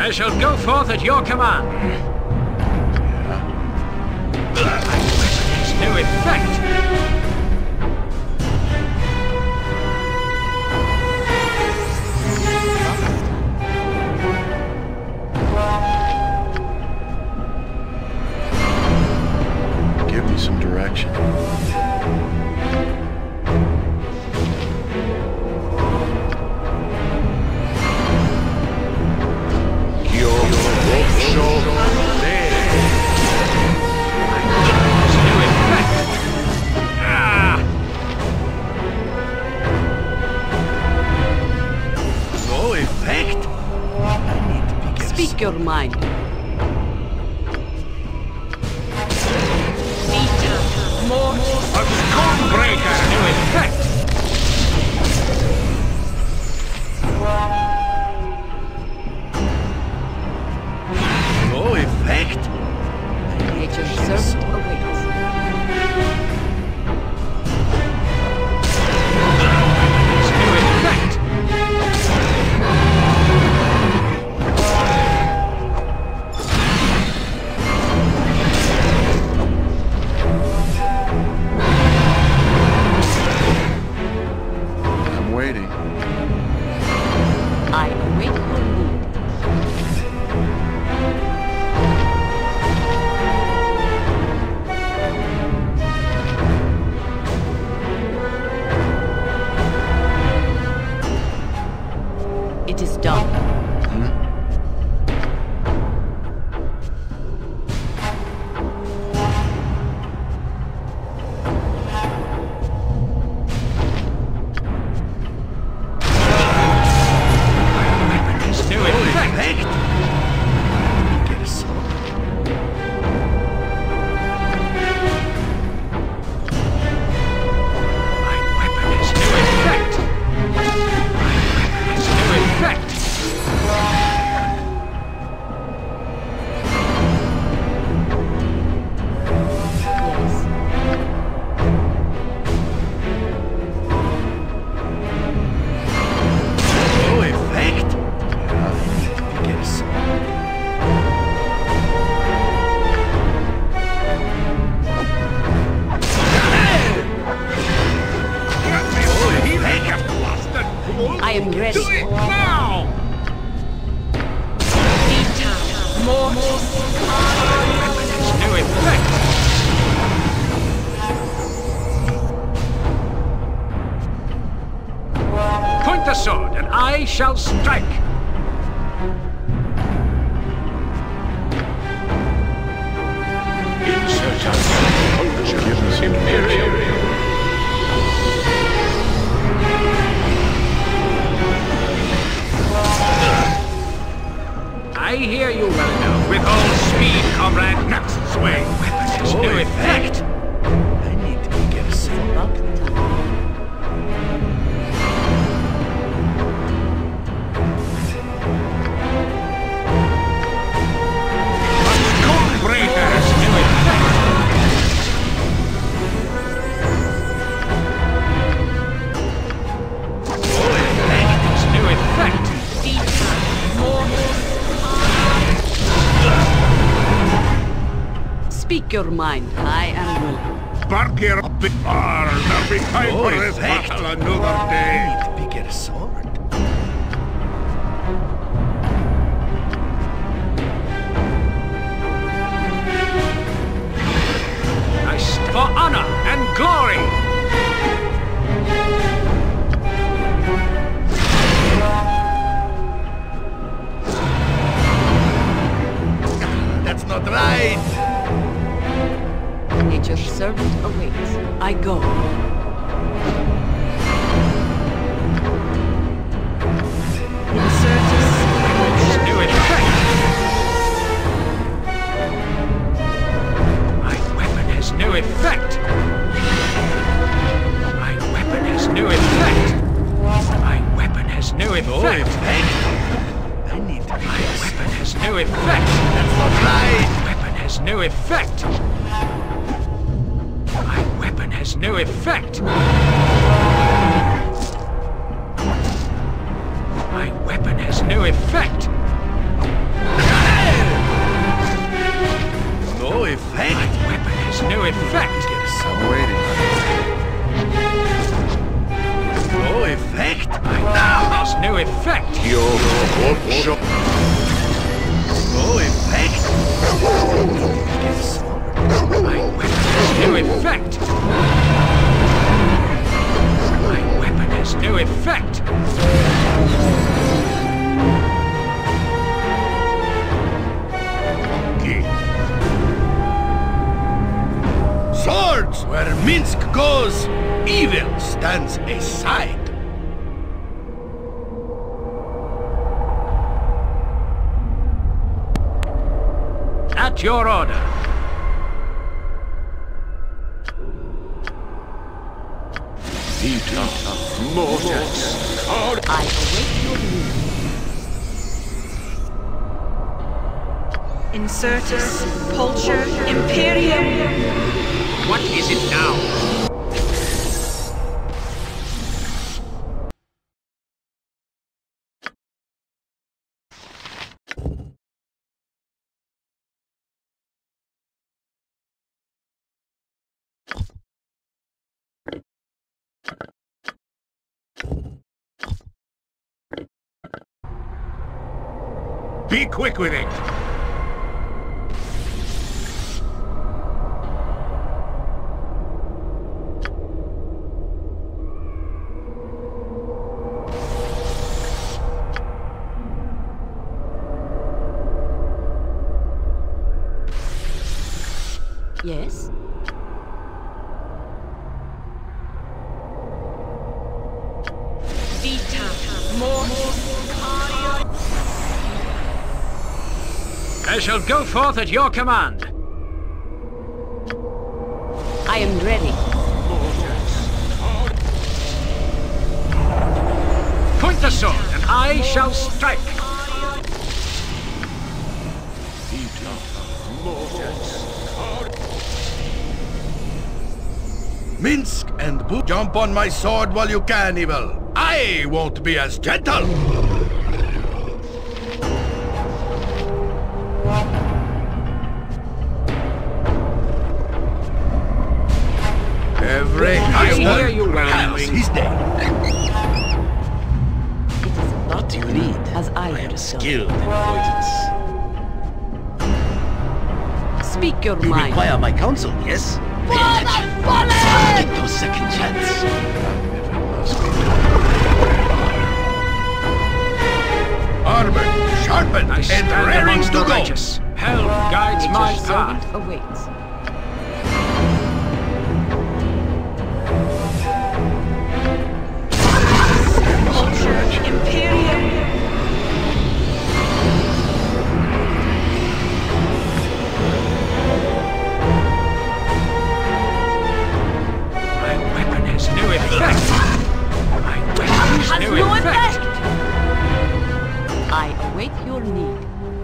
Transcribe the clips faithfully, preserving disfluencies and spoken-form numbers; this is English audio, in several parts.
I shall go forth at your command. My weapon has no effect. Give me some direction. Speak your mind. More of Stormbreaker. No effect. No effect? Nature's servant awaits. No effect. I'm waiting. I await your need. It is done. No effect. Get a sword. My weapon has no effect. My weapon has no effect. Yes. No effect? Yeah, I need to get a sword. I am ready. Do it now! More. My weapon has no effect. Point the sword, and I shall strike. Insurgents, Give me some Imperial. I hear you well enough. With all speed, comrade. Next swing. Weapon has no effect. I need to get a sword. About time. Stormbreaker has no effect. Has no effect. Speak your mind. I am willing. Bark your big R. There'll be time No for this effect. battle another day. I need to get a sword. I st- for honor and glory. That's not right. Nature's servant awaits. I go. Insurgents. No effect. My weapon has no effect. My weapon has no effect. My weapon has no effect. I need to My weapon has no effect. That's not right. My weapon has no effect. My weapon has no effect. My weapon has no effect. new effect. I'm waiting. No effect? Has new effect. Your workshop. No effect. My weapon has new effect. My weapon has new effect. Swords! Where Minsk goes, evil stands aside. At your order. Vita Mortis. I await your news. Insurtus, Pulcher, Imperium. What is it now? Be quick with it. Yes? Vita, Mortis, Cario. I shall go forth at your command. I am ready. Point the sword, and I shall strike. Minsk and Boo, jump on my sword while you can, evil. I won't be as gentle. Every I hear Iceman you, has Wellington. his day. It is about What do you need? as I, I am understood. skilled in poisons. Speak your You mind. require my counsel, yes? Pay attention. Get no second chance. Armored, sharpened, I and stand raring amongst to the go. righteous. Hell guides my Nature's path. servant awaits. Pulcher, Imperium. My weapon has new effect. My weapon has Has new no effect. effect. I await your need.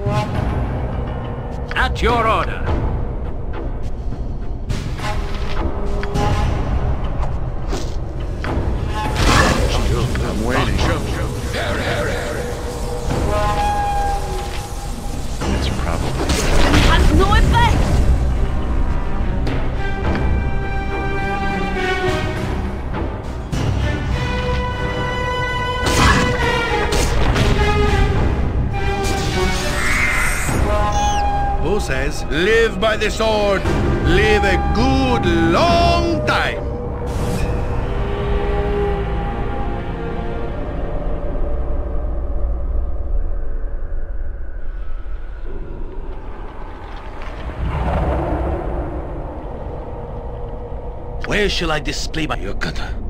At your order. I'm waiting. It's probably... Has no effect. Who says, live by the sword, live a good long time. Where shall I display my yukata?